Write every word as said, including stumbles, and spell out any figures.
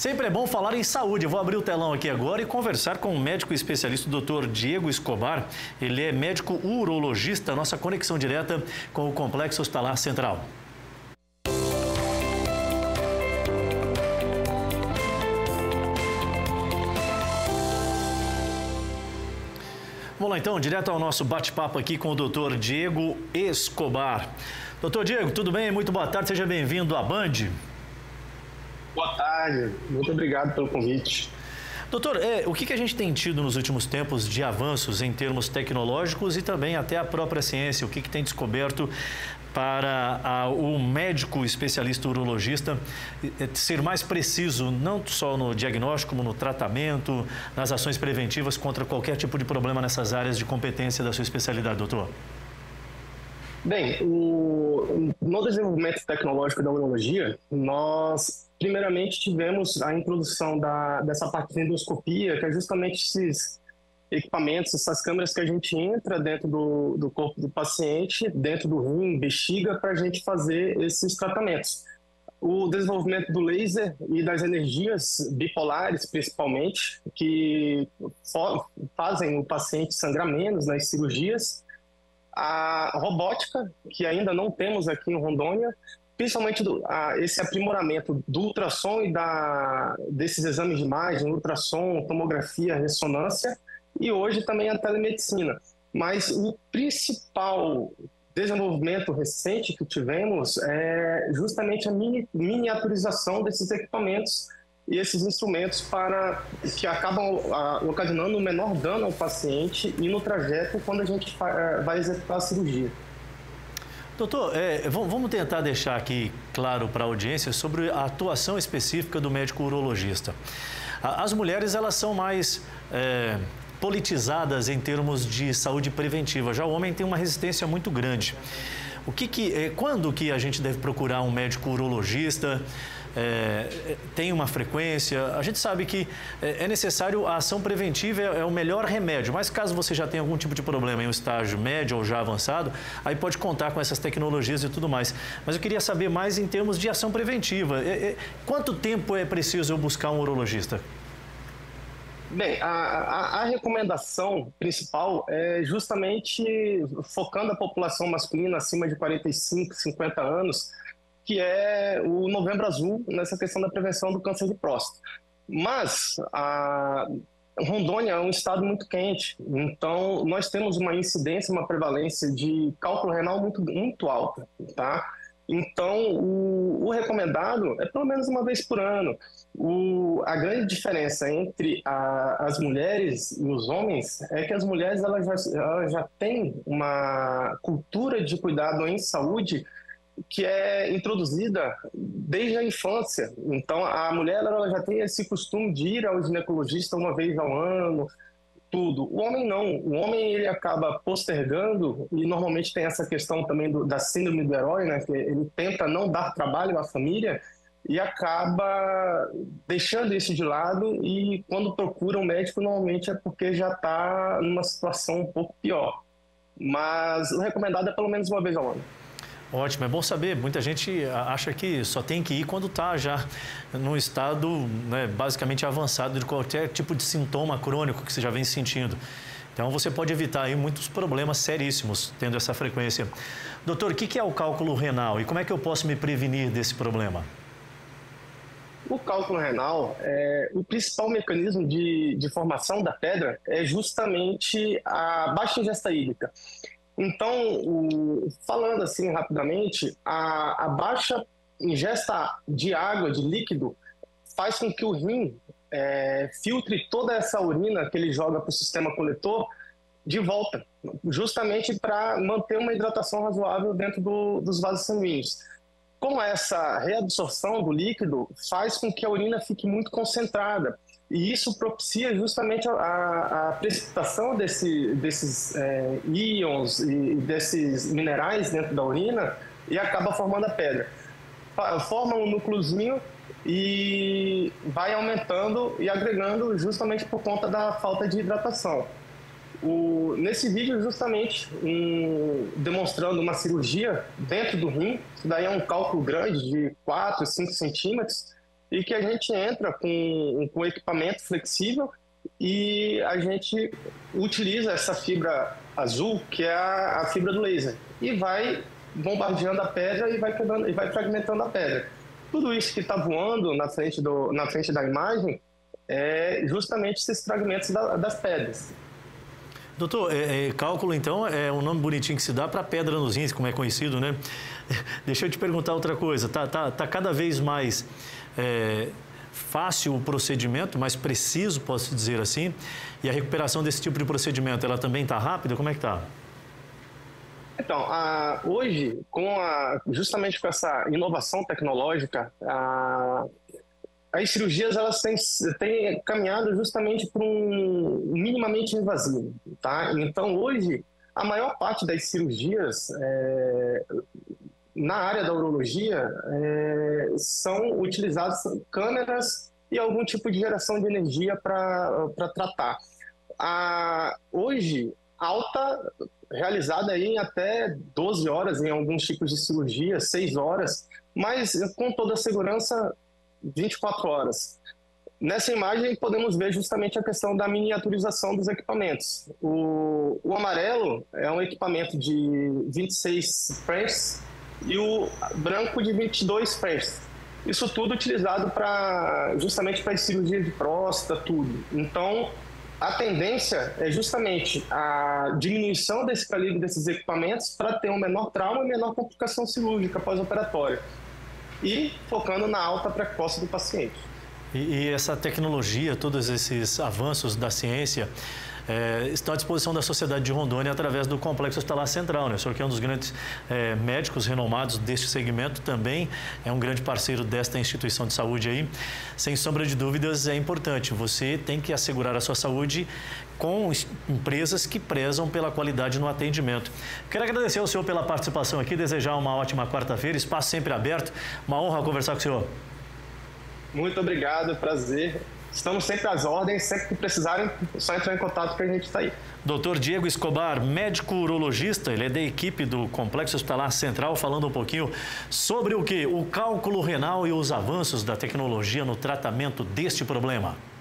Sempre é bom falar em saúde. Eu vou abrir o telão aqui agora e conversar com o médico especialista, o doutor Diego Escobar. Ele é médico urologista, nossa conexão direta com o Complexo Hospitalar Central. Vamos lá então, direto ao nosso bate-papo aqui com o doutor Diego Escobar. doutor Diego, tudo bem? Muito boa tarde, seja bem-vindo à Band. Boa tarde, muito obrigado pelo convite. Doutor, é, o que, que a gente tem tido nos últimos tempos de avanços em termos tecnológicos e também até a própria ciência? O que, que tem descoberto para a, o médico especialista urologista ser mais preciso, não só no diagnóstico, como no tratamento, nas ações preventivas contra qualquer tipo de problema nessas áreas de competência da sua especialidade, doutor? Bem, o, no desenvolvimento tecnológico da urologia, nós primeiramente tivemos a introdução da, dessa parte de endoscopia, que é justamente esses equipamentos, essas câmeras que a gente entra dentro do, do corpo do paciente, dentro do rim, bexiga, para a gente fazer esses tratamentos. O desenvolvimento do laser e das energias bipolares, principalmente, que fazem o paciente sangrar menos nas cirurgias. A robótica, que ainda não temos aqui em Rondônia, principalmente do, a, esse aprimoramento do ultrassom e da, desses exames de imagem, ultrassom, tomografia, ressonância, e hoje também a telemedicina. Mas o principal desenvolvimento recente que tivemos é justamente a mini, miniaturização desses equipamentos e esses instrumentos para que acabam a, ocasionando o menor dano ao paciente e no trajeto quando a gente vai executar a cirurgia. Doutor, é, vamos tentar deixar aqui claro para a audiência sobre a atuação específica do médico urologista. As mulheres, elas são mais é, politizadas em termos de saúde preventiva. Já o homem tem uma resistência muito grande. O que que, quando que a gente deve procurar um médico urologista? É, tem uma frequência? A gente sabe que é necessário a ação preventiva, é o melhor remédio, mas caso você já tenha algum tipo de problema em um estágio médio ou já avançado, aí pode contar com essas tecnologias e tudo mais. Mas eu queria saber mais em termos de ação preventiva. É, é, quanto tempo é preciso eu buscar um urologista? Bem, a, a, a recomendação principal é justamente focando a população masculina acima de quarenta e cinco, cinquenta anos, que é o Novembro Azul nessa questão da prevenção do câncer de próstata. Mas a Rondônia é um estado muito quente, então nós temos uma incidência, uma prevalência de cálculo renal muito, muito alta, tá? Então, o, o recomendado é pelo menos uma vez por ano. O, a grande diferença entre a, as mulheres e os homens é que as mulheres elas já, elas já têm uma cultura de cuidado em saúde que é introduzida desde a infância. Então, a mulher ela já tem esse costume de ir ao ginecologista uma vez ao ano, tudo. O homem não. O homem ele acaba postergando e normalmente tem essa questão também do, da síndrome do herói, né? Que ele tenta não dar trabalho à família e acaba deixando isso de lado e quando procura um médico normalmente é porque já está numa situação um pouco pior. Mas o recomendado é pelo menos uma vez ao ano. Ótimo, é bom saber. Muita gente acha que só tem que ir quando está já num estado, né, basicamente avançado de qualquer tipo de sintoma crônico que você já vem sentindo. Então, você pode evitar aí muitos problemas seríssimos tendo essa frequência. Doutor, o que é o cálculo renal e como é que eu posso me prevenir desse problema? O cálculo renal, é, o principal mecanismo de, de formação da pedra é justamente a baixa ingesta hídrica. Então, o, falando assim rapidamente, a, a baixa ingesta de água, de líquido, faz com que o rim é, filtre toda essa urina que ele joga para o sistema coletor de volta, justamente para manter uma hidratação razoável dentro do, dos vasos sanguíneos. Como essa reabsorção do líquido faz com que a urina fique muito concentrada, e isso propicia justamente a, a precipitação desse, desses é, íons e desses minerais dentro da urina e acaba formando a pedra. Forma um núcleozinho e vai aumentando e agregando justamente por conta da falta de hidratação. O, nesse vídeo, justamente um, demonstrando uma cirurgia dentro do rim, isso daí é um cálculo grande de quatro, cinco centímetros, e que a gente entra com, com equipamento flexível e a gente utiliza essa fibra azul, que é a, a fibra do laser, e vai bombardeando a pedra e vai, quebrando, e vai fragmentando a pedra. Tudo isso que está voando na frente, do, na frente da imagem é justamente esses fragmentos da, das pedras. Doutor, é, é, cálculo, então, é um nome bonitinho que se dá para pedra nos rins, como é conhecido, né? Deixa eu te perguntar outra coisa. Tá, tá, tá cada vez mais é, fácil o procedimento, mais preciso, posso dizer assim? E a recuperação desse tipo de procedimento, ela também está rápida? Como é que está? Então, a, hoje, com a, justamente com essa inovação tecnológica, a, as cirurgias elas têm, têm caminhado justamente para um minimamente invasivo, tá? Então, hoje, a maior parte das cirurgias é, na área da urologia é, são utilizadas câmeras e algum tipo de geração de energia para tratar. A, hoje, alta realizada aí em até doze horas em alguns tipos de cirurgia, seis horas, mas com toda a segurança vinte e quatro horas. Nessa imagem podemos ver justamente a questão da miniaturização dos equipamentos. O, o amarelo é um equipamento de vinte e seis French e o branco de vinte e dois French. Isso tudo utilizado para justamente para cirurgia de próstata, tudo. Então, a tendência é justamente a diminuição desse calibre desses equipamentos para ter um menor trauma e menor complicação cirúrgica pós-operatória. E focando na alta precoce do paciente. E, e essa tecnologia, todos esses avanços da ciência, é, estão à disposição da sociedade de Rondônia através do Complexo Hospitalar Central, né? O senhor que é um dos grandes é, médicos renomados deste segmento, também é um grande parceiro desta instituição de saúde aí. Sem sombra de dúvidas, é importante. Você tem que assegurar a sua saúde com empresas que prezam pela qualidade no atendimento. Quero agradecer ao senhor pela participação aqui, desejar uma ótima quarta-feira, espaço sempre aberto. Uma honra conversar com o senhor. Muito obrigado, prazer. Estamos sempre às ordens, sempre que precisarem, é só entrar em contato que a gente está aí. doutor Diego Escobar, médico urologista, ele é da equipe do Complexo Hospitalar Central, falando um pouquinho sobre o que? O cálculo renal e os avanços da tecnologia no tratamento deste problema.